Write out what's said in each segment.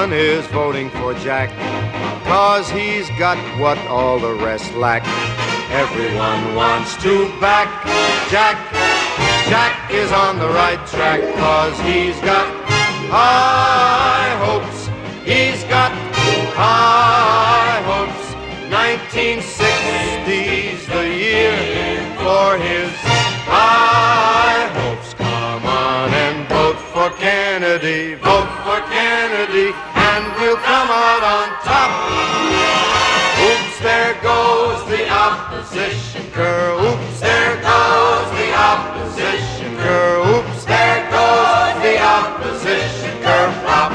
Everyone is voting for Jack, 'cause he's got what all the rest lack. Everyone wants to back Jack. Jack is on the right track, 'cause he's got high hopes. He's got high hopes. 1960's the year for his high hopes. Come on and vote for Kennedy. Vote for Kennedy, and we'll come out on top. Oops, there goes the opposition girl. Oops, there goes the opposition girl. Oops, there goes the opposition girl. Flop.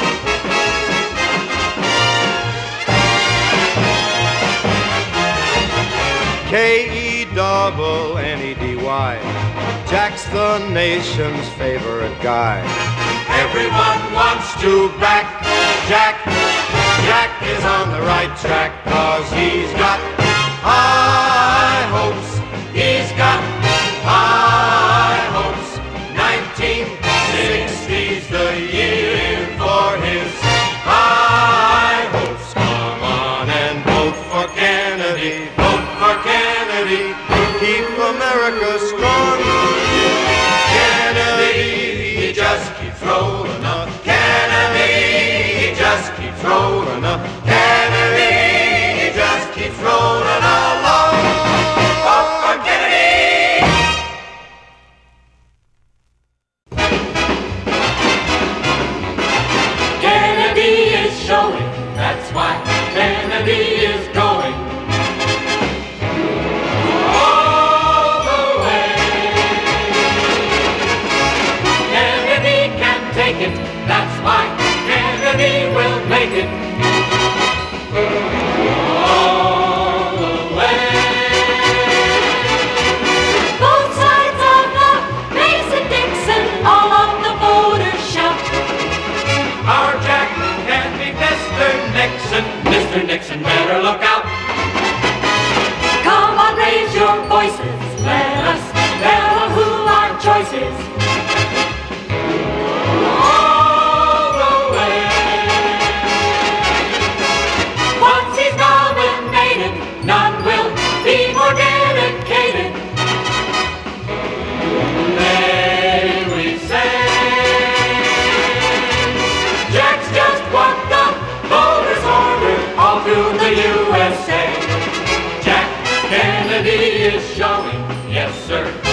K-E-double-N-E-D-Y. Jack's the nation's favorite guy. Everyone wants to back Jack. Jack is on the right track, 'cause he's got high hopes. He's got high hopes. 1960's the year for his high hopes. Come on and vote for Kennedy. Vote for Kennedy. Keep America strong. Kennedy, he just keeps rolling up. Kennedy, he just keeps rolling up. Kennedy, he just keeps rolling along. Vote for Kennedy! Kennedy is showing, that's why Kennedy is going. All the way. Kennedy can take it, that's why Kennedy will make it. All the way. Both sides of the Mason-Dixon, all of the voters shout. Our Jack can be Mr. Nixon. Mr. Nixon better look out. Come on, raise your voices. Let us tell who our choice is. All the way. Once he's nominated, none will be more dedicated. May we say, Jack's just what the voters ordered all through the USA. Jack Kennedy is showing, yes sir.